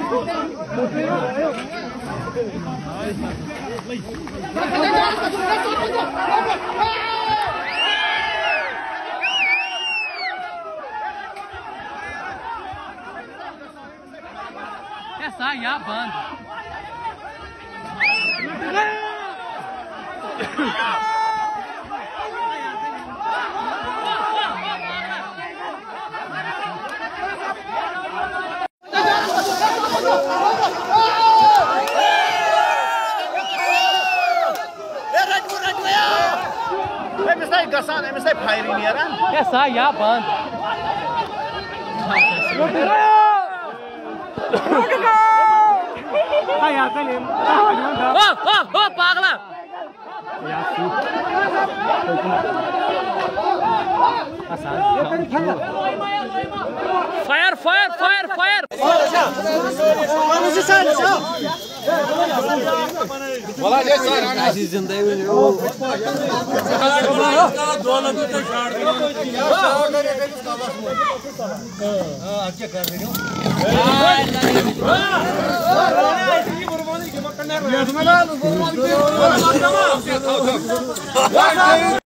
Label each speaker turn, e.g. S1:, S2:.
S1: Essa aí é a banda.
S2: Emisai firing ya kan?
S1: Essa aí é a banda. Oh, pagla! Fire!
S2: Bola de sar.
S3: जिंदगी में
S2: वो